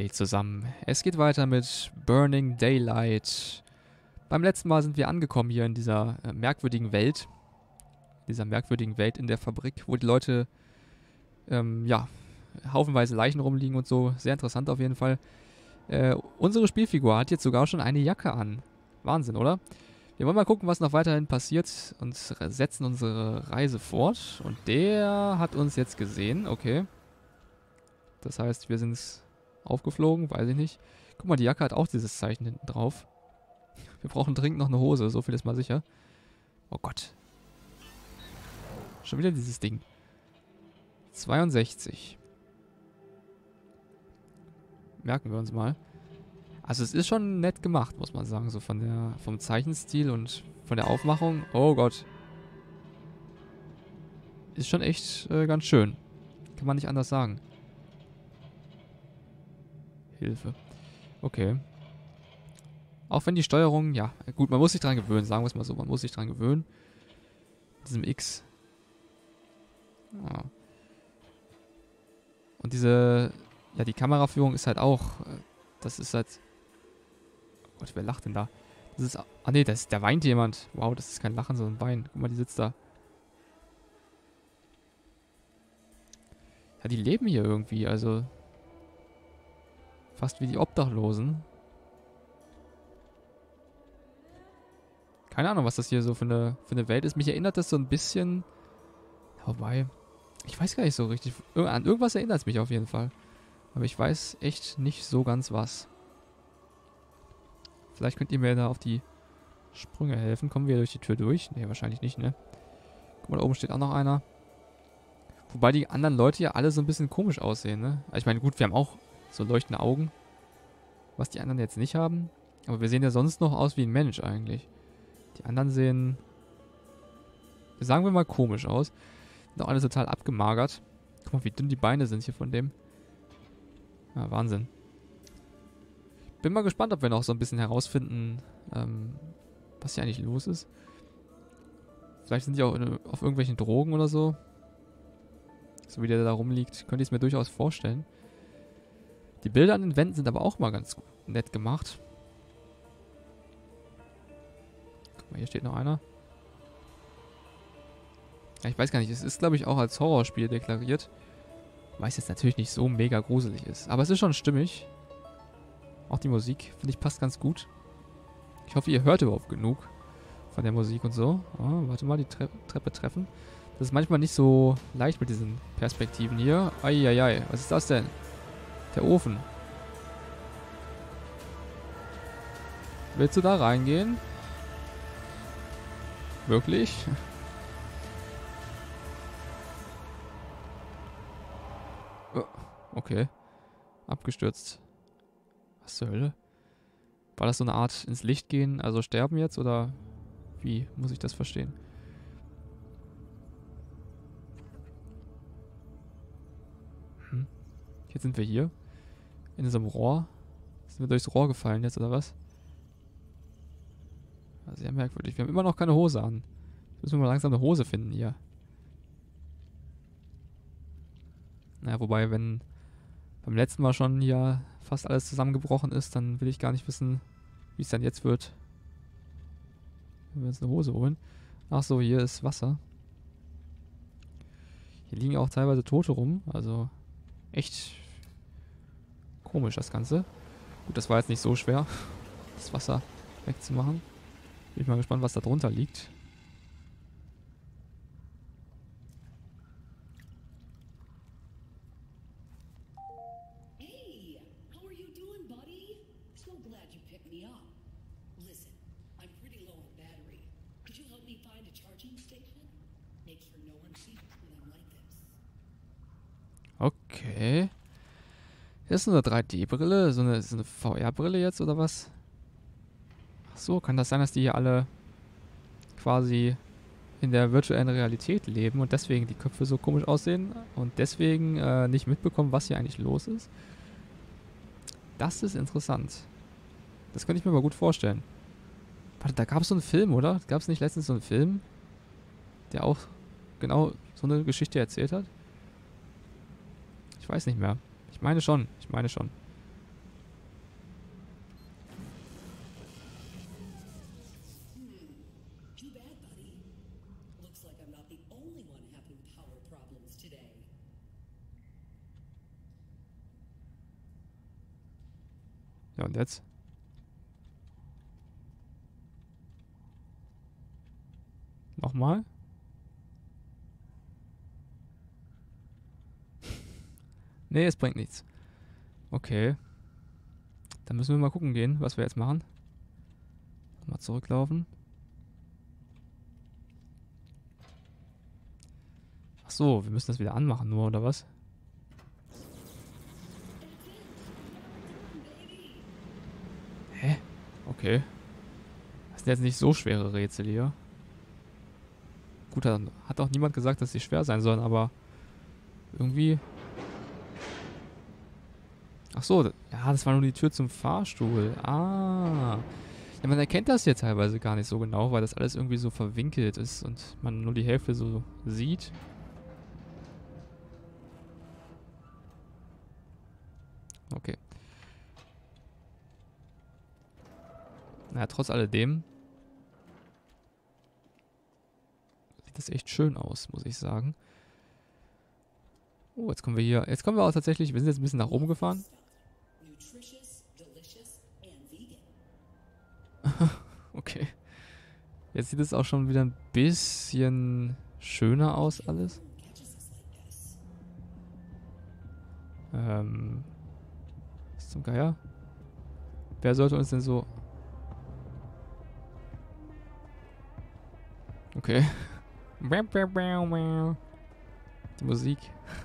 Hey zusammen, es geht weiter mit Burning Daylight. Beim letzten Mal sind wir angekommen hier in dieser merkwürdigen Welt. Dieser merkwürdigen Welt in der Fabrik, wo die Leute, ja, haufenweise Leichen rumliegen und so. Sehr interessant auf jeden Fall. Unsere Spielfigur hat jetzt sogar schon eine Jacke an. Wahnsinn, oder? Wir wollen mal gucken, was noch weiterhin passiert und setzen unsere Reise fort. Und der hat uns jetzt gesehen, okay. Das heißt, wir sind aufgeflogen, weiß ich nicht. Guck mal, die Jacke hat auch dieses Zeichen hinten drauf. Wir brauchen dringend noch eine Hose, so viel ist mal sicher. Oh Gott. Schon wieder dieses Ding. 62. Merken wir uns mal. Also es ist schon nett gemacht, muss man sagen. So vom Zeichenstil und von der Aufmachung. Oh Gott. Ist schon echt ganz schön. Kann man nicht anders sagen. Hilfe. Okay. Auch wenn die Steuerung, ja, gut, man muss sich dran gewöhnen, sagen wir es mal so. Man muss sich dran gewöhnen. Diesem X. Ja. Und diese, ja, die Kameraführung ist halt auch, das ist halt, oh Gott, wer lacht denn da? Das ist, ah nee, da weint jemand. Wow, das ist kein Lachen, sondern ein Wein. Guck mal, die sitzt da. Ja, die leben hier irgendwie, also fast wie die Obdachlosen. Keine Ahnung, was das hier so für eine Welt ist. Mich erinnert das so ein bisschen, wobei, ich weiß gar nicht so richtig. An irgendwas erinnert es mich auf jeden Fall. Aber ich weiß echt nicht so ganz was. Vielleicht könnt ihr mir da auf die Sprünge helfen. Kommen wir durch die Tür durch? Ne, wahrscheinlich nicht, ne? Guck mal, da oben steht auch noch einer. Wobei die anderen Leute ja alle so ein bisschen komisch aussehen, ne? Also ich meine, gut, wir haben auch so leuchtende Augen. Was die anderen jetzt nicht haben. Aber wir sehen ja sonst noch aus wie ein Mensch eigentlich. Die anderen sehen, sagen wir mal, komisch aus. Sind auch alle total abgemagert. Guck mal, wie dünn die Beine sind hier von dem. Ja, Wahnsinn. Bin mal gespannt, ob wir noch so ein bisschen herausfinden, was hier eigentlich los ist. Vielleicht sind die auch auf irgendwelchen Drogen oder so. So wie der da rumliegt, könnte ich es mir durchaus vorstellen. Die Bilder an den Wänden sind aber auch mal ganz nett gemacht. Guck mal, hier steht noch einer. Ja, ich weiß gar nicht, es ist, glaube ich, auch als Horrorspiel deklariert. Weil es jetzt natürlich nicht so mega gruselig ist. Aber es ist schon stimmig. Auch die Musik, finde ich, passt ganz gut. Ich hoffe, ihr hört überhaupt genug von der Musik und so. Oh, warte mal, die Treppe treffen. Das ist manchmal nicht so leicht mit diesen Perspektiven hier. Eieiei, was ist das denn? Der Ofen. Willst du da reingehen? Wirklich? Oh, okay. Abgestürzt. Was zur Hölle? War das so eine Art ins Licht gehen, also sterben jetzt, oder wie muss ich das verstehen? Jetzt sind wir hier. In diesem Rohr. Sind wir durchs Rohr gefallen jetzt, oder was? Ja, sehr merkwürdig. Wir haben immer noch keine Hose an. Müssen wir mal langsam eine Hose finden hier. Naja, wobei, wenn beim letzten Mal schon hier fast alles zusammengebrochen ist, dann will ich gar nicht wissen, wie es dann jetzt wird. Wenn wir uns eine Hose holen. Ach so, hier ist Wasser. Hier liegen auch teilweise Tote rum. Also echt komisch das Ganze. Gut, das war jetzt nicht so schwer, das Wasser wegzumachen. Bin ich mal gespannt, was da drunter liegt. Hey, how are you doing, buddy? So glad you picked me up. Listen, I'm pretty low on battery. Could you help me find a charging station? Make sure no one sees it when I'm like this. Okay. Das ist so eine 3D-Brille, so eine VR-Brille jetzt, oder was? Ach so, kann das sein, dass die hier alle quasi in der virtuellen Realität leben und deswegen die Köpfe so komisch aussehen und deswegen nicht mitbekommen, was hier eigentlich los ist? Das ist interessant. Das könnte ich mir mal gut vorstellen. Warte, da gab es so einen Film, oder? Gab es nicht letztens so einen Film, der auch genau so eine Geschichte erzählt hat? Ich weiß nicht mehr. Ich meine schon. Ja, und jetzt? Nochmal? Nee, es bringt nichts. Okay. Dann müssen wir mal gucken gehen, was wir jetzt machen. Mal zurücklaufen. Ach so, wir müssen das wieder anmachen nur, oder was? Hä? Okay. Das sind jetzt nicht so schwere Rätsel hier. Gut, hat auch niemand gesagt, dass sie schwer sein sollen, aber irgendwie... Ach so, ja, das war nur die Tür zum Fahrstuhl. Ah. Ja, man erkennt das hier teilweise gar nicht so genau, weil das alles irgendwie so verwinkelt ist und man nur die Hälfte so sieht. Okay. Naja, trotz alledem sieht das echt schön aus, muss ich sagen. Oh, jetzt kommen wir hier. Jetzt kommen wir auch tatsächlich. Wir sind jetzt ein bisschen nach oben gefahren. Nutritious, delicious, and vegan. Okay. Jetzt sieht es auch schon wieder ein bisschen schöner aus, alles. Catches us like this. Was zum Geier? Wer sollte uns denn so... Okay. Die Musik.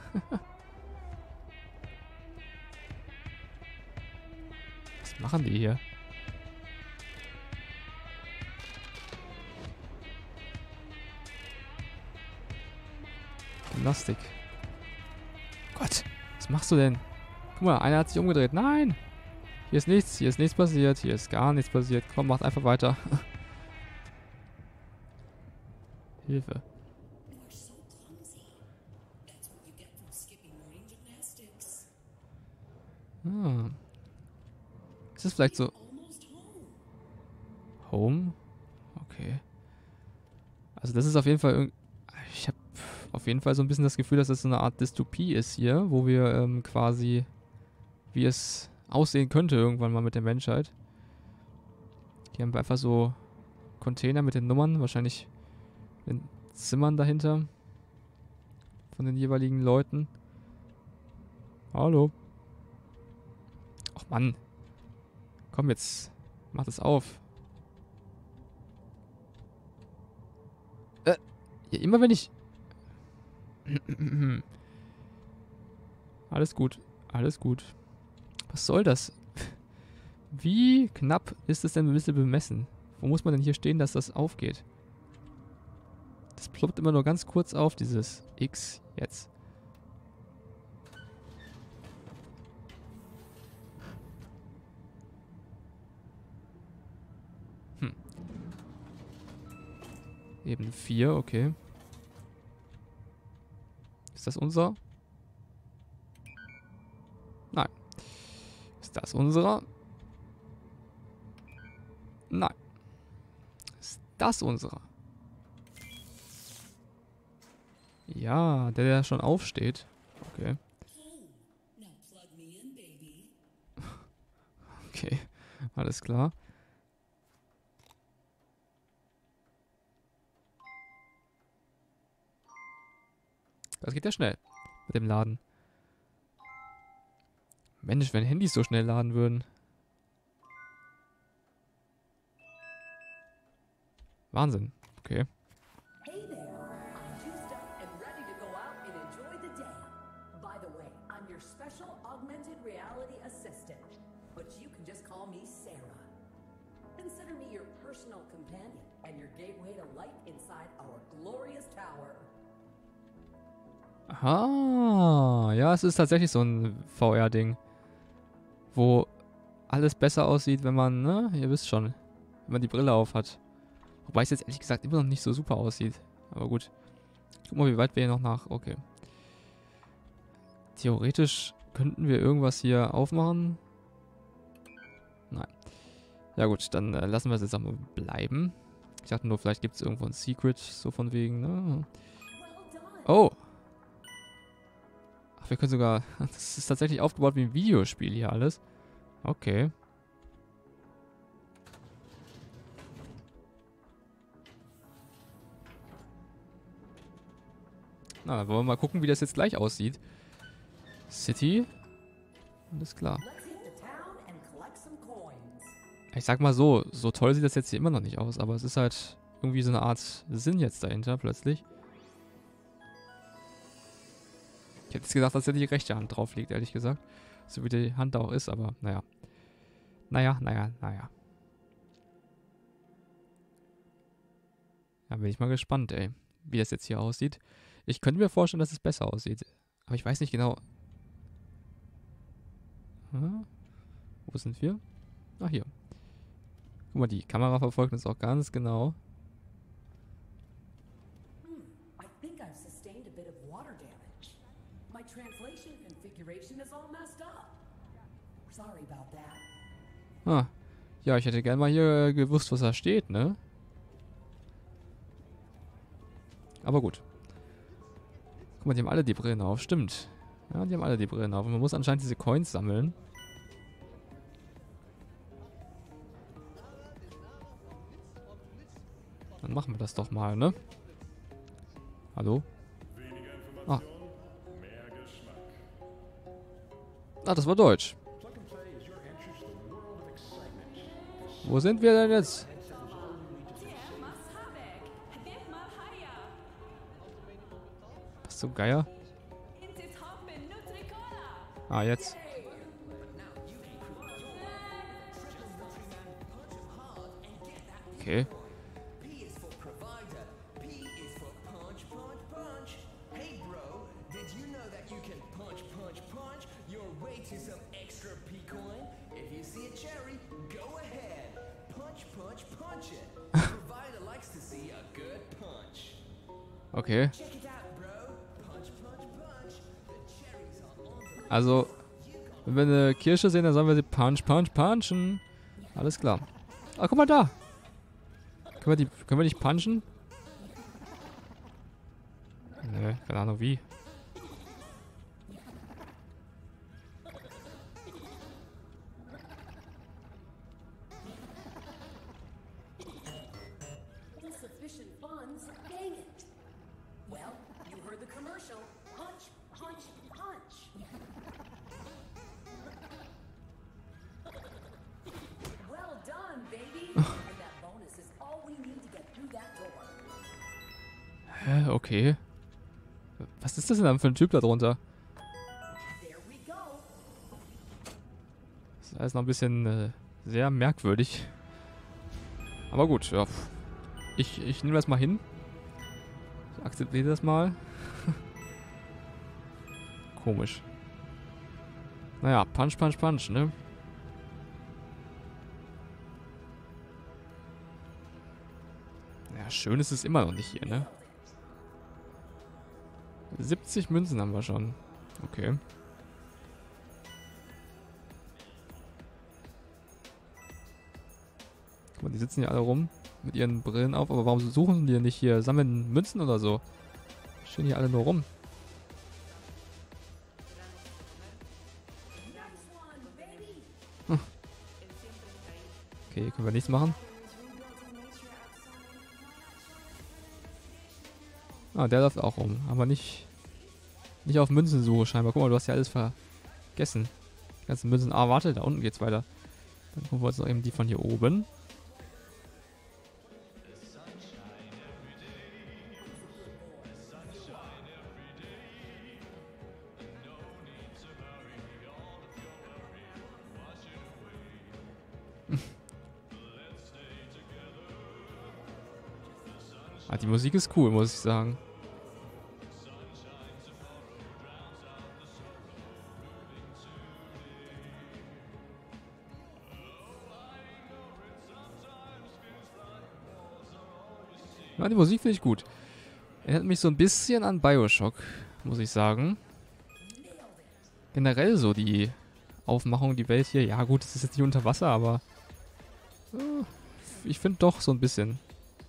Was machen die hier? Gymnastik. Gott, was machst du denn? Guck mal, einer hat sich umgedreht. Nein! Hier ist nichts passiert, hier ist gar nichts passiert. Komm, macht einfach weiter. Hilfe. You are so clumsy. That's what you get from skipping morning gymnastics. Ah. Ist das vielleicht so... Almost home. Home? Okay. Also das ist auf jeden Fall... Ich habe auf jeden Fall so ein bisschen das Gefühl, dass das so eine Art Dystopie ist hier, wo wir quasi... wie es aussehen könnte irgendwann mal mit der Menschheit. Hier haben wir einfach so Container mit den Nummern, wahrscheinlich in Zimmern dahinter von den jeweiligen Leuten. Hallo. Ach Mann. Komm jetzt, mach das auf. Ja, immer wenn ich... Alles gut, alles gut. Was soll das? Wie knapp ist es denn ein bisschen bemessen? Wo muss man denn hier stehen, dass das aufgeht? Das ploppt immer nur ganz kurz auf, dieses X jetzt. Ebene 4, okay. Ist das unser? Nein. Ist das unserer? Nein. Ist das unserer? Ja, der schon aufsteht. Okay. Home. Now plug me in, baby. Okay. Alles klar. Das geht ja schnell. Mit dem Laden. Mensch, wenn Handys so schnell laden würden. Wahnsinn. Okay. Hey there, I'm juiced up and ready to go out and enjoy the day. By the way, I'm your special augmented reality assistant, but you can just call me Sarah. Consider me your personal companion and your gateway to life inside our glorious tower. Ah, ja, es ist tatsächlich so ein VR-Ding, wo alles besser aussieht, wenn man, ne, ihr wisst schon, wenn man die Brille auf hat. Wobei es jetzt ehrlich gesagt immer noch nicht so super aussieht. Aber gut. Guck mal, wie weit wir hier noch nach... Okay. Theoretisch könnten wir irgendwas hier aufmachen. Nein. Ja gut, dann lassen wir es jetzt auch mal bleiben. Ich dachte nur, vielleicht gibt es irgendwo ein Secret, so von wegen, ne? Well done. Oh! Ach, wir können sogar... Das ist tatsächlich aufgebaut wie ein Videospiel hier alles. Okay. Na, dann wollen wir mal gucken, wie das jetzt gleich aussieht. City. Alles klar. Let's hit the town and collect some coins. Ich sag mal so toll sieht das jetzt hier immer noch nicht aus, aber es ist halt irgendwie so eine Art Sinn jetzt dahinter plötzlich. Ich hätte jetzt gedacht, dass ja die rechte Hand drauf liegt, ehrlich gesagt. So wie die Hand da auch ist, aber naja. Naja. Da bin ich mal gespannt, ey, wie das jetzt hier aussieht. Ich könnte mir vorstellen, dass es besser aussieht. Aber ich weiß nicht genau. Wo sind wir? Ach, hier. Guck mal, die Kamera verfolgt uns auch ganz genau. I think I've sustained a bit of water damage. My translation configuration is all messed up. Sorry about that. Ja, ich hätte gerne mal hier gewusst, was da steht, ne? Aber gut. Guck mal, die haben alle die Brillen auf. Stimmt. Ja, die haben alle die Brillen auf. Und man muss anscheinend diese Coins sammeln. Dann machen wir das doch mal, ne? Hallo? Ah. Ah, das war Deutsch. Wo sind wir denn jetzt? Was zum Geier? Ah, jetzt. Okay. P is for provider. P is for punch, punch, punch. Hey, bro, did you know that you can punch, punch, punch your way to some extra P coin? If you see a cherry, go ahead. Punch, punch, punch it. Provider likes to see a good punch. Okay. Check it out, bro. Punch, punch, punch. The cherries are on the Also, wenn wir eine Kirsche sehen, dann sollen wir sie punchen. Alles klar. Ah, guck mal da. Können wir nicht punchen? Nö, keine Ahnung wie. Insufficient funds? Dang it. Well, you heard the commercial. Punch, punch, punch. Well done, baby. And that bonus is all we need to get through that door. Hä, okay. Was ist das denn dann für ein Typ da drunter? There we go. Das ist alles noch ein bisschen sehr merkwürdig. Aber gut, ja. Ich nehme das mal hin. Ich akzeptiere das mal. Komisch. Naja, punch, ne? Ja, schön ist es immer noch nicht hier, ne? 70 Münzen haben wir schon. Okay. Guck mal, die sitzen hier alle rum mit ihren Brillen auf, aber warum suchen die denn nicht hier? Sammeln Münzen oder so? Stehen hier alle nur rum. Okay, können wir nichts machen. Ah, der läuft auch rum, aber nicht auf Münzensuche scheinbar. Guck mal, du hast ja alles vergessen. Die ganzen Münzen. Ah, warte, da unten geht's weiter. Dann gucken wir uns noch eben die von hier oben. Ah, die Musik ist cool, muss ich sagen. Ja, die Musik finde ich gut. Erinnert mich so ein bisschen an BioShock, muss ich sagen. Generell so die Aufmachung, die Welt hier. Ja gut, es ist jetzt nicht unter Wasser, aber ich finde doch so ein bisschen.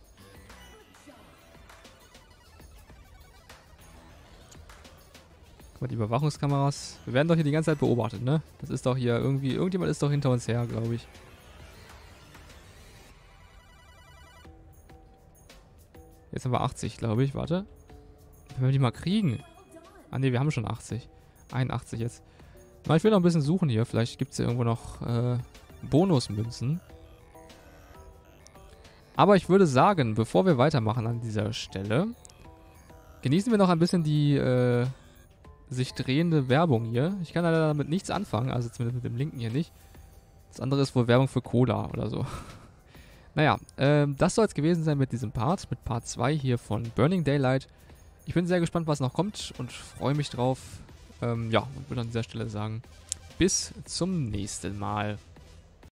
Guck mal, die Überwachungskameras. Wir werden doch hier die ganze Zeit beobachtet, ne? Das ist doch hier irgendwie... Irgendjemand ist doch hinter uns her, glaube ich. Jetzt haben wir 80, glaube ich. Warte. Wenn wir die mal kriegen. Ah ne, wir haben schon 80. 81 jetzt. Na, ich will noch ein bisschen suchen hier. Vielleicht gibt es hier irgendwo noch Bonusmünzen. Aber ich würde sagen, bevor wir weitermachen an dieser Stelle, genießen wir noch ein bisschen die sich drehende Werbung hier. Ich kann leider damit nichts anfangen, also zumindest mit dem linken hier nicht. Das andere ist wohl Werbung für Cola oder so. Naja, das soll es gewesen sein mit diesem Part, mit Part 2 hier von Burning Daylight. Ich bin sehr gespannt, was noch kommt und freue mich drauf. Ja, und würde an dieser Stelle sagen, bis zum nächsten Mal.